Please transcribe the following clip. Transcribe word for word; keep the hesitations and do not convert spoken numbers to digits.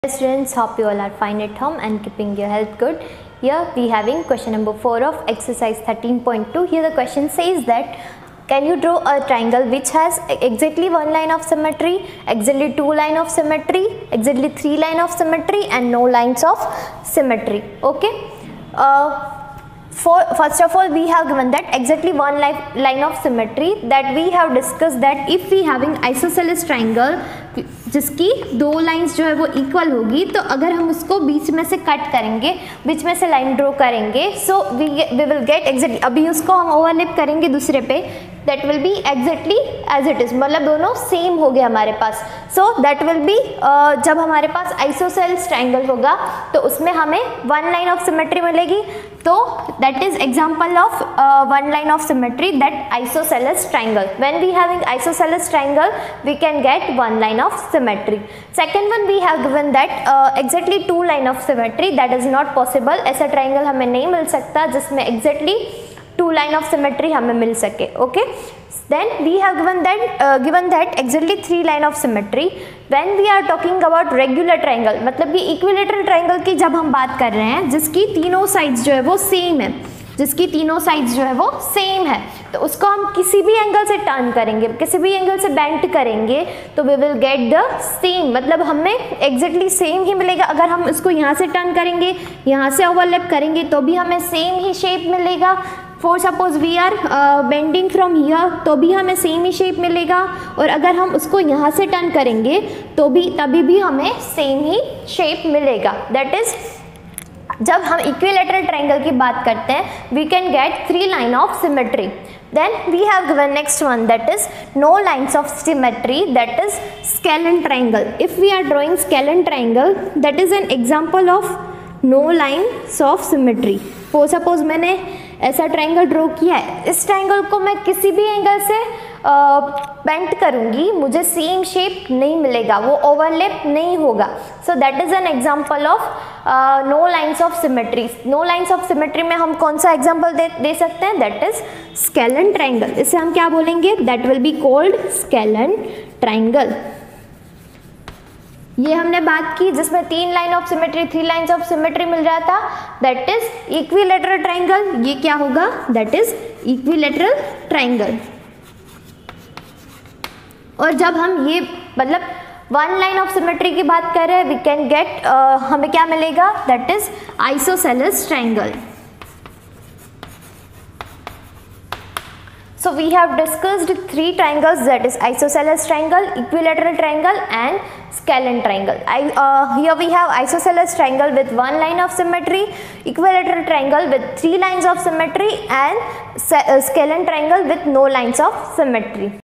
Students, hope you all are fine at home and keeping your health good. Here we having question number four of exercise thirteen point two. Here the question says that can you draw a triangle which has exactly one line of symmetry, exactly two line of symmetry, exactly three line of symmetry and no lines of symmetry. Okay. Uh, For, first of all we have given that exactly one line, line of symmetry, that we have discussed that if we having isosceles triangle जिसकी दो lines जो है वो equal होगी, तो अगर हम उसको बीच में से कट करेंगे, बीच में से लाइन ड्रॉ करेंगे, so we we will get exactly, अभी उसको हम ओवरलैप करेंगे दूसरे पे, that will be exactly as it is, मतलब दोनों सेम हो गए हमारे पास. सो दैट विल बी, जब हमारे पास आइसोसेलेस ट्राइंगल होगा तो उसमें हमें वन लाइन ऑफ सिमेट्री मिलेगी, तो that is example of one line of symmetry, that isosceles triangle. When we having isosceles triangle we can get one line of symmetry. Second one we have given that uh, exactly two line of symmetry, that is not possible. ऐसा triangle हमें नहीं मिल सकता जिसमें exactly two line of symmetry हमें मिल सके. Okay. Then we have given that uh, given that exactly three line of symmetry. When we are talking about regular triangle, मतलब कि equilateral triangle की जब हम बात कर रहे हैं जिसकी तीनों sides जो है वो same है, जिसकी तीनों साइड्स जो है वो सेम है, तो उसको हम किसी भी एंगल से टर्न करेंगे, किसी भी एंगल से बेंड करेंगे तो we will get the same, मतलब हमें एग्जैक्टली सेम ही मिलेगा. अगर हम उसको यहाँ से टर्न करेंगे, यहाँ से ओवरलैप करेंगे तो भी हमें सेम ही शेप मिलेगा. For suppose we are bending from here तो भी हमें सेम ही शेप मिलेगा, और अगर हम उसको यहाँ से टर्न करेंगे तो भी तभी भी हमें सेम ही शेप मिलेगा. दैट इज, जब हम इक्विलेटरल ट्रायंगल की बात करते हैं we can get three line of symmetry. Then we have given next one, that is no lines of symmetry, that is scalene triangle. If we are drawing scalene triangle, that is an example of no lines of symmetry. For suppose मैंने ऐसा triangle draw किया है, इस triangle को मैं किसी भी angle से बेंट करूंगी, मुझे सेम शेप नहीं मिलेगा, वो ओवरलैप नहीं होगा. So that is an example of no lines of symmetry. No lines of symmetry में हम कौन सा एग्जांपल दे दे सकते हैं, दैट इज स्केलन ट्रायंगल. इसे हम क्या बोलेंगे, that will be called scalene triangle. ये हमने बात की जिसमें तीन line of symmetry, three lines of symmetry मिल रहा था, दैट इज इक्विलेटरल ट्रायंगल. ये क्या होगा, दैट इज इक्विलेटरल ट्रायंगल. और जब हम ये मतलब वन लाइन ऑफ सिमेट्री की बात कर रहे हैं, वी कैन गेट, हमें क्या मिलेगा, that is isosceles triangle. So we have discussed three triangles, that is isosceles triangle, equilateral triangle and scalene triangle. I, uh, here we have isosceles triangle with one line of symmetry, equilateral triangle with three lines of symmetry and scalene triangle with no lines of symmetry.